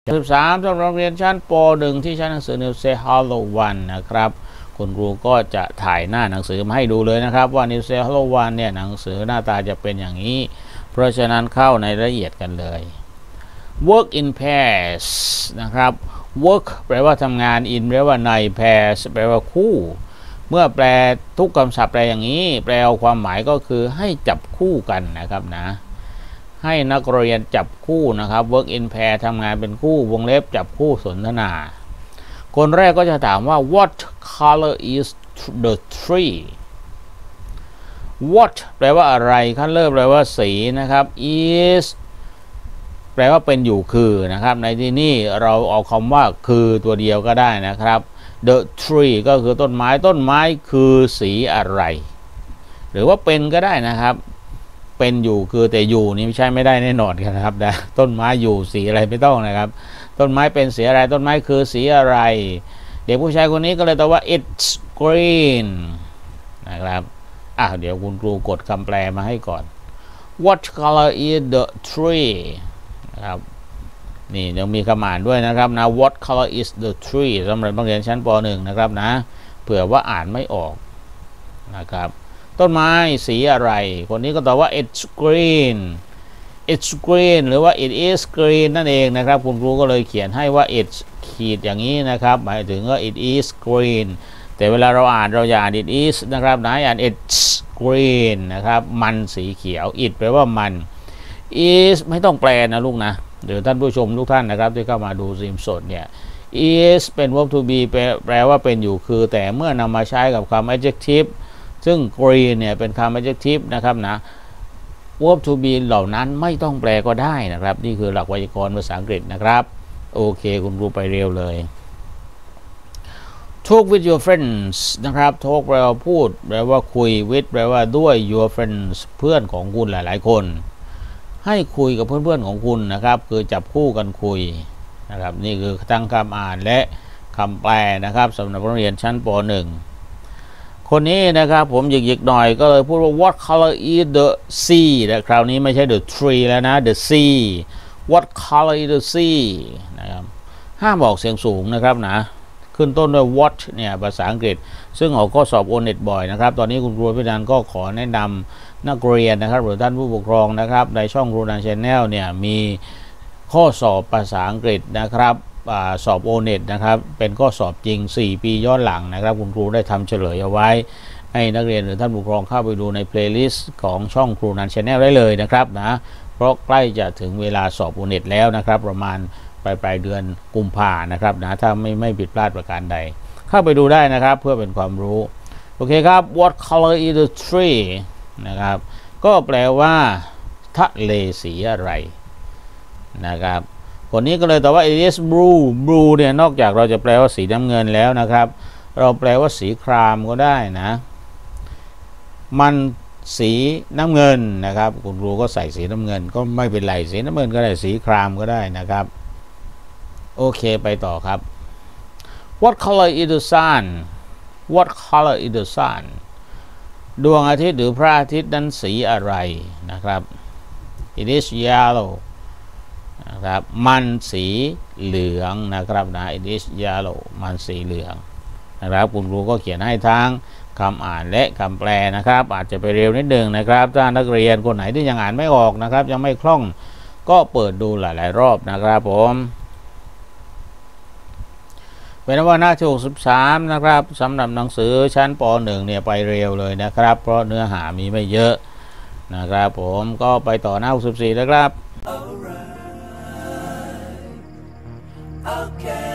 13สำหรับเรียนชั้นป .1 ที่ใช้หนังสือ New Say Hello One นะครับคุณครูก็จะถ่ายหน้าหนังสือมาให้ดูเลยนะครับว่า New Say Hello One เนี่ยหนังสือหน้าตาจะเป็นอย่างนี้เพราะฉะนั้นเข้าในรายละเอียดกันเลย work in pairs นะครับ work แปลว่าทำงาน in แปลว่าใน pairs แปลว่าคู่เมื่อแปลทุกคำศัพท์แปลอย่างนี้แปลเอาความหมายก็คือให้จับคู่กันนะครับนะให้นักเรียนจับคู่นะครับ work in pair ทำงานเป็นคู่วงเล็บจับคู่สนทนาคนแรกก็จะถามว่า what color is the tree what แปลว่าอะไร color แปลว่าสีนะครับ is แปลว่าเป็นอยู่คือนะครับในที่นี้เราเอาคำว่าคือตัวเดียวก็ได้นะครับ the tree ก็คือต้นไม้คือสีอะไรหรือว่าเป็นก็ได้นะครับเป็นอยู่คือแต่อยู่นี่ไม่ใช่ไม่ได้แน่นอนครับนะต้นไม้อยู่สีอะไรไม่ต้องนะครับต้นไม้เป็นสีอะไรต้นไม้คือสีอะไรเด็กผู้ชายคนนี้ก็เลยตอบว่า it's green นะครับเดี๋ยวคุณครูกดคำแปลมาให้ก่อน what color is the tree นะครับนี่ยังมีคำอ่านด้วยนะครับนะ what color is the tree สำหรับนักเรียนชั้นป .1 นะครับนะเผื่อว่าอ่านไม่ออกนะครับต้นไม้สีอะไรคนนี้ก็ตอบว่า it's green it's green หรือว่า it is green นั่นเองนะครับคุณครูก็เลยเขียนให้ว่า it's ขีดอย่างนี้นะครับหมายถึงว่า it is green แต่เวลาเราอ่านเราอย่าอ่าน it is นะครับนะอ่าน it's green นะครับมันสีเขียว it แปลว่ามัน is ไม่ต้องแปลนะลูกนะเดี๋ยวท่านผู้ชมทุกท่านนะครับที่เข้ามาดูซิมสดเนี่ย is เป็น verb to be แปลว่าเป็นอยู่คือแต่เมื่อนำมาใช้กับคำ adjectiveซึ่ง green เนี่ยเป็นคำ adjective นะครับนะ verb to be เหล่านั้นไม่ต้องแปลก็ได้นะครับนี่คือหลักไวยากรณ์ภาษาอังกฤษนะครับโอเคคุณครูไปเร็วเลย talk with your friends นะครับ talk แปลว่าพูดแปลว่าคุย with แปลว่าด้วย your friends เพื่อนของคุณหลายๆคนให้คุยกับเพื่อนๆของคุณนะครับคือจับคู่กันคุยนะครับนี่คือทั้งคำอ่านและคำแปลนะครับสำหรับนักเรียนชั้นป .1คนนี้นะครับผมหยิกๆหน่อยก็เลยพูดว่า what color is the sea แต่คราวนี้ไม่ใช่ the tree แล้วนะ the sea what color is the sea นะครับห้ามออกเสียงสูงนะครับนะขึ้นต้นด้วย what เนี่ยภาษาอังกฤษซึ่งออกข้อสอบ O-NET บ่อยนะครับตอนนี้คุณครูพิจารณ์ก็ขอแนะนำนักเรียนนะครับหรือท่านผู้ปกครองนะครับในช่องครูนัน Channel เนี่ยมีข้อสอบภาษาอังกฤษนะครับสอบ O-NET นะครับเป็นข้อสอบจริง4ปีย้อนหลังนะครับคุณครูได้ทำเฉลยเอาไว้ให้นักเรียนหรือท่านผู้ปกครองเข้าไปดูในเพลย์ลิสต์ของช่องครูนัน Channel ได้เลยนะครับนะเพราะใกล้จะถึงเวลาสอบ O-NET แล้วนะครับประมาณปลายเดือนกุมภานะครับนะถ้าไม่ผิดพลาดประการใดเข้าไปดูได้นะครับเพื่อเป็นความรู้โอเคครับ what color is the tree นะครับก็แปลว่าทะเลสีอะไรนะครับคนนี้ก็เลยตอบว่า it is blue เนี่ยนอกจากเราจะแปลว่าสีน้ำเงินแล้วนะครับเราแปลว่าสีครามก็ได้นะมันสีน้ำเงินนะครับคุณครูก็ใส่สีน้ำเงินก็ไม่เป็นไรสีน้ำเงินก็ได้สีครามก็ได้นะครับโอเคไปต่อครับ what color is the sun what color is the sun ดวงอาทิตย์หรือพระอาทิตย์นั้นสีอะไรนะครับ it is yellowนะครับมันสีเหลืองนะครับนะ it is yellow มันสีเหลืองนะครับคุณครูก็เขียนให้ทั้งคำอ่านและคำแปลนะครับอาจจะไปเร็วนิดนึงนะครับถ้านักเรียนคนไหนที่ยังอ่านไม่ออกนะครับยังไม่คล่องก็เปิดดูหลายๆรอบนะครับผมเป็นว่าหน้าที่63นะครับสำหรับหนังสือชั้นป .1 เนี่ยไปเร็วเลยนะครับเพราะเนื้อหามีไม่เยอะนะครับผมก็ไปต่อหน้า64นะครับOkay.